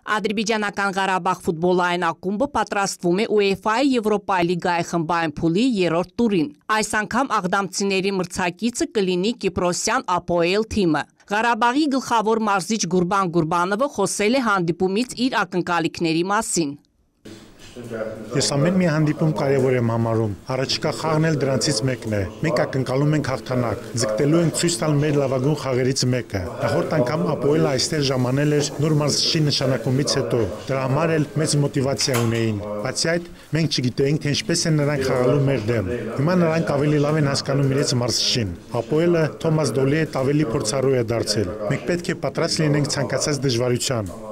Ադրբեջանական Ղարաբաղ ֆուտբոլային ակումբը պատրաստվում է UEFA-ի Եվրոպա լիգայի խմբային փուլի 3-րդ տուրին։ Այս անգամ աղդամցիների մրցակիցը կլինի կիպրոսյան Ապոել թիմը։ Ղարաբաղի գլխավոր մարզիչ Գուրբան Գուրբանովը խոսել է հանդիպումից իր ակնկալիքների մասին։ Ես ամեն մի հանդիպում կարևոր եմ համարում։ Առաջիկա խաղն էլ դրանցից մեկն է։ Մենք ակնկալում ենք հաղթանակ։ Ձգտելու ենք ցույց տալ մեր լավագույն խաղերից մեկը։ Նախորդ անգամ Ապոելը այստեղ ժամանել էր նոր մարզչի նշանակումից հետո։ Դրա համար էլ մեծ մոտիվացիա ունեին։ Բացի այդ, մենք չգիտեինք, թե ինչպես են նրանք խաղալու մեր դեմ։ Հիմա նրանք ավելի լավ են հասկանում իրենց մարզչին։ Ապոելը Թոմաս Դոլի հետ ավելի փորձառու է դարձել։ Մենք պետք է պատրաստ լինենք ցանկացած դժվարության։